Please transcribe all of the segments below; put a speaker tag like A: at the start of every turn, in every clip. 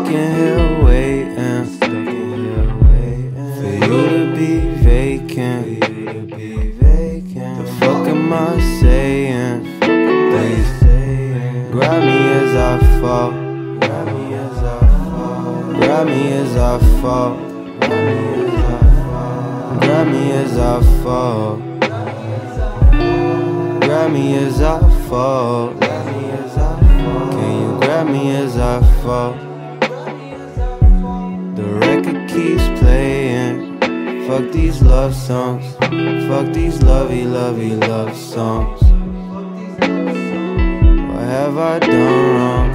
A: in here waiting for you to be vacant. The fuck am I saying? Please grab me as I fall. Grab me as I fall. Grab me as I fall. Grab me as I fall. Can you grab me as I fall? The record keeps playing. Fuck these love songs. Fuck these lovey love songs. What have I done wrong?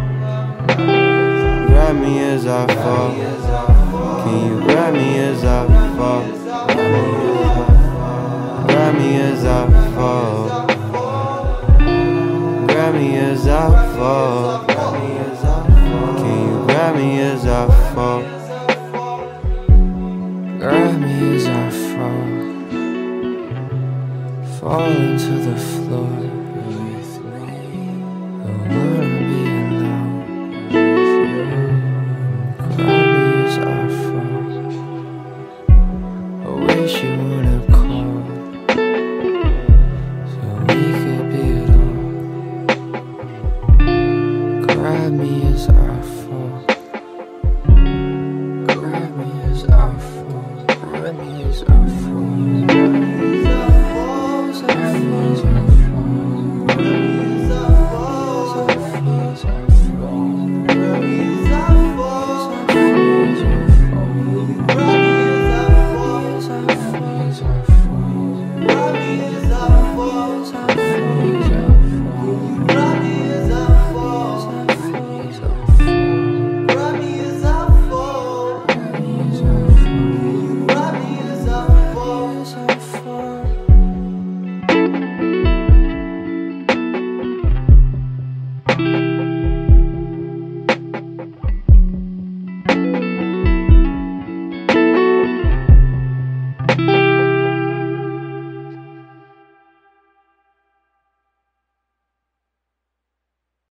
A: Grab me as I fall. Can you grab me as I fall? Grab me as I fall. Grab me as I fall. Can you grab me as I fall? Grab me as I fall. Fall into the floor.